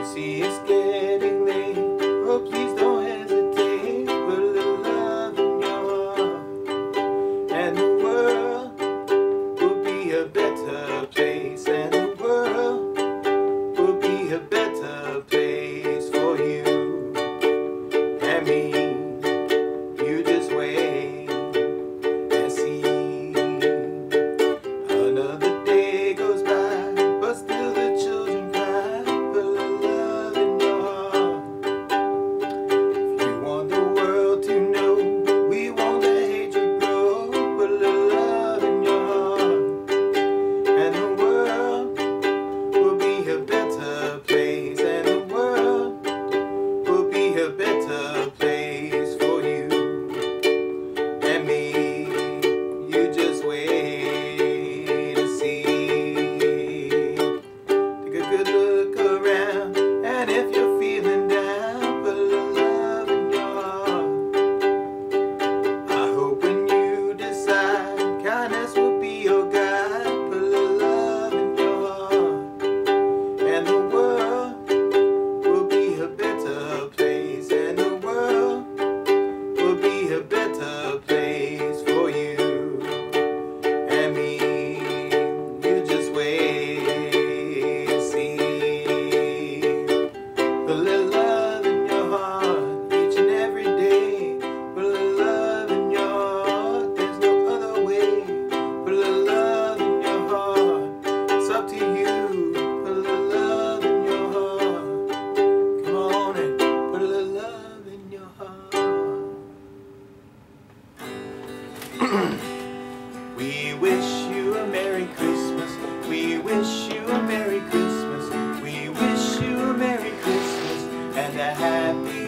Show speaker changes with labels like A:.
A: see it's getting late. Oh, please don't hesitate. Put a little love in your heart, and the world will be a better place. And the world will be a better place for you and me. You just wait and see. Another day goes by, but still the children cry. Put a little love in your heart. If you want the world to know we won't let hatred grow, put a little love in your heart, and the world will be a better place. And the world will be a better place for you and me. You just wait and see. Take a good look around, and if you're feeling down, put a little love in your heart. I hope when you decide, kindness will be your guide. Put a little love in your heart, and the world will be a better place. And the world will be a better place for you and me. You just wait and see. Put a little love in your heart each and every day. Put a little love in your heart, there's no other way. Put a little love in your heart, it's up to you. Put a little love in your heart. Come on and put a little love in your heart. We wish you a Merry Christmas. We wish you a Merry Christmas. We wish you a Merry Christmas and a Happy